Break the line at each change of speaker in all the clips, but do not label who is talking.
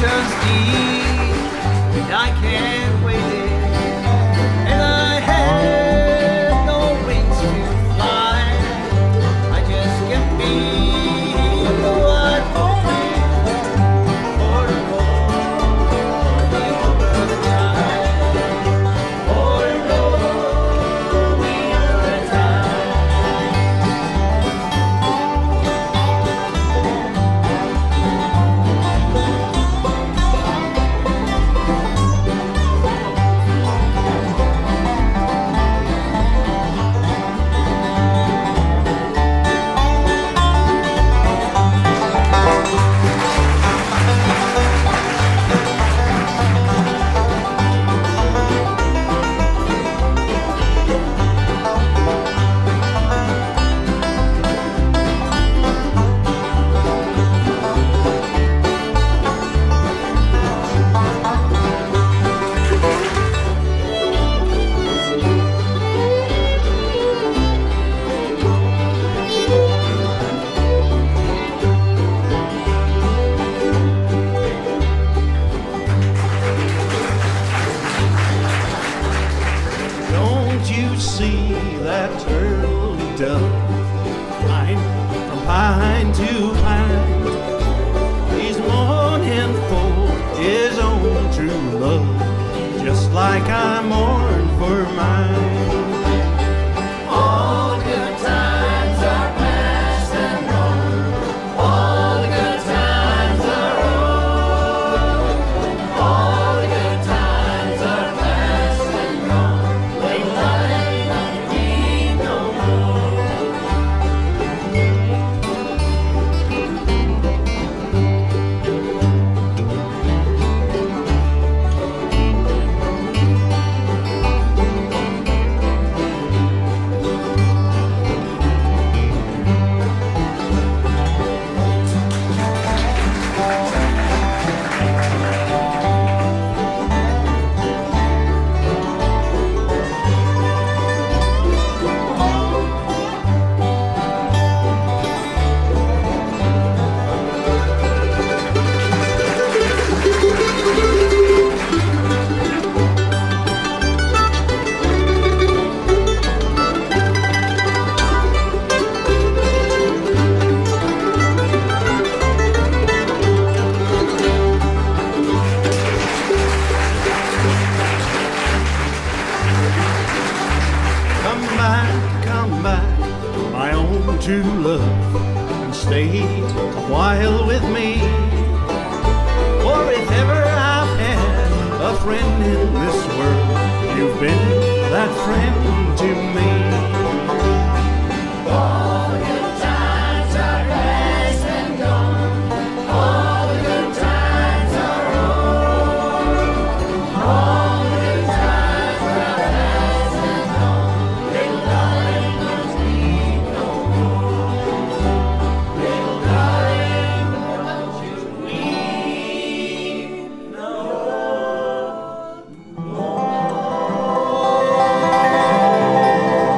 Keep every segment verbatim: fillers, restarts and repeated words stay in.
ocean's deep, and I can't wait it. And I have no wings to fly, I just can be what hoping for the glory over the time, for the glory over the time. Don't you see that turtle dove flying from pine to pine? He's mourning for his own true love, just like I mourn for mine. All the good times are past and gone. All the good times are over. All the good times are past and gone. Ain't nothing like me no more. Come back, come back, my own true love, and stay a while with me. For if ever I've had a friend in this world, you've been that friend to me. All the good times are past and gone. All the good times are over. All the good times are past and gone. Little darling, don't weep no more. Little darling, don't you weep no more.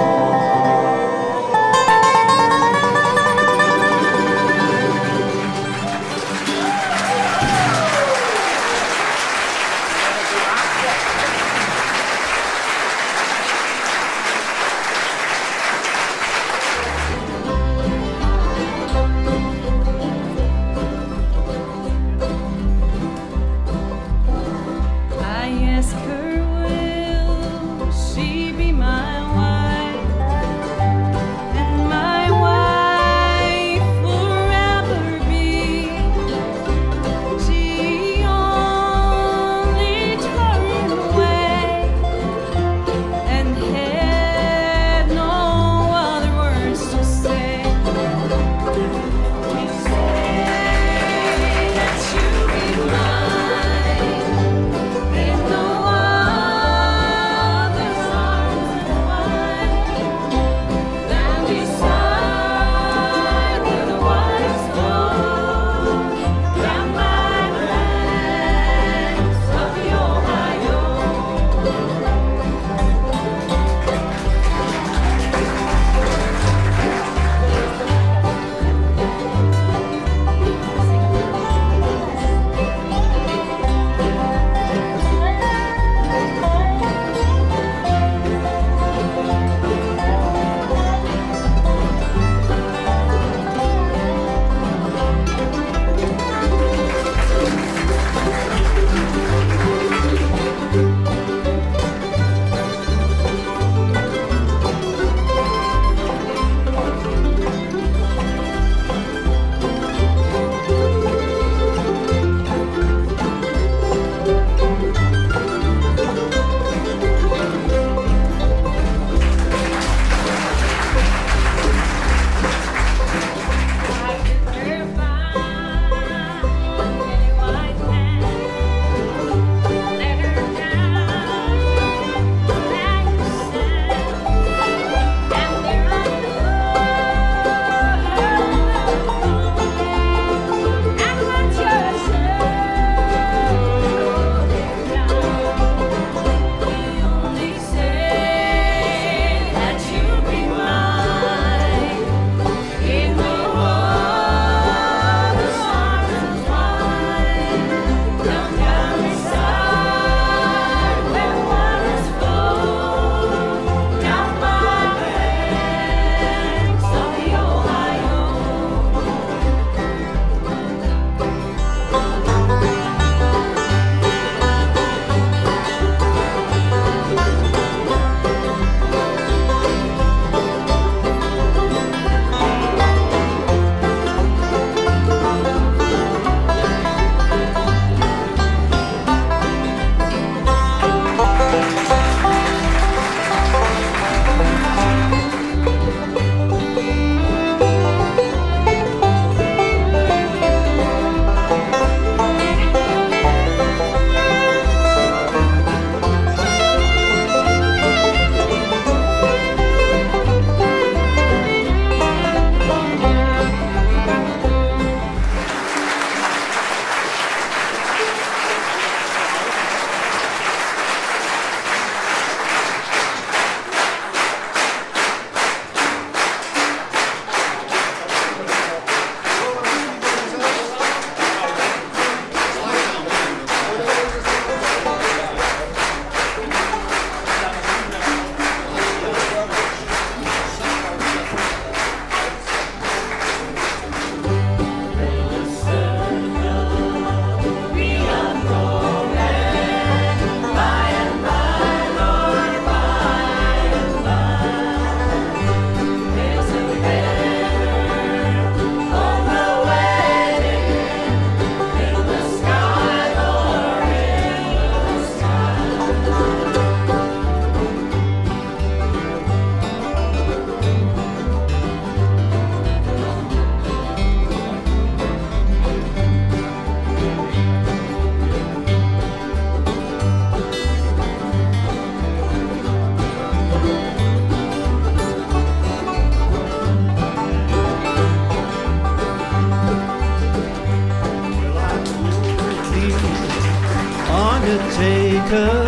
Undertaker,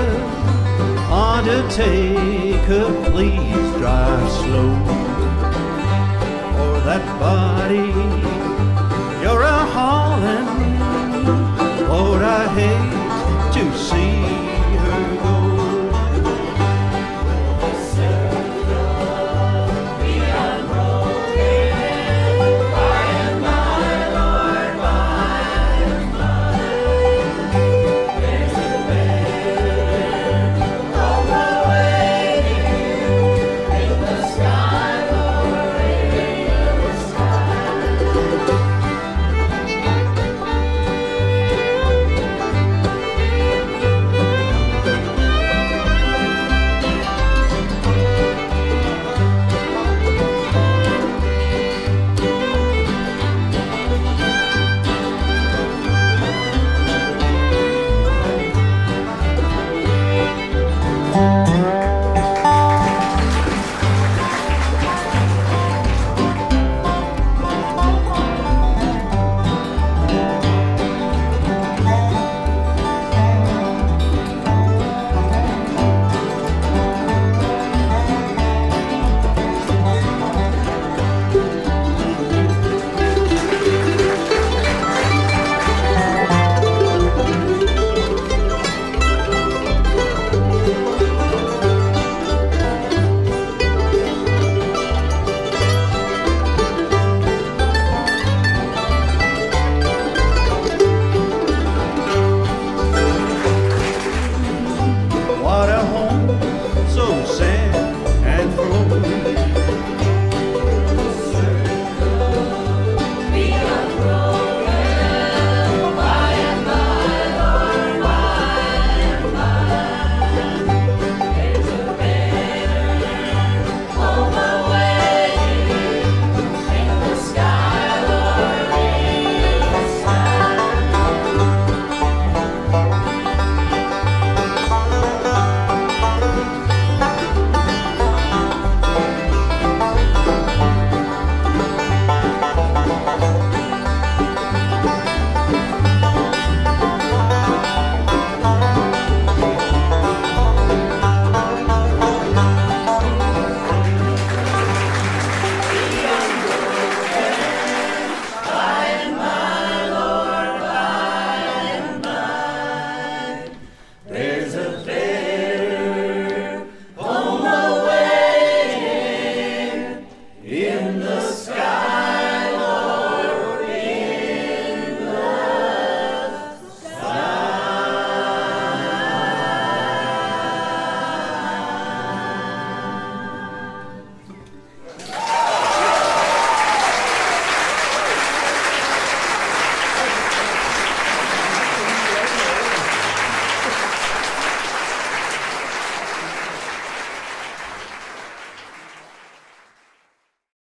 Undertaker, please drive slow. For that body you're a hauling, Lord, I hate to see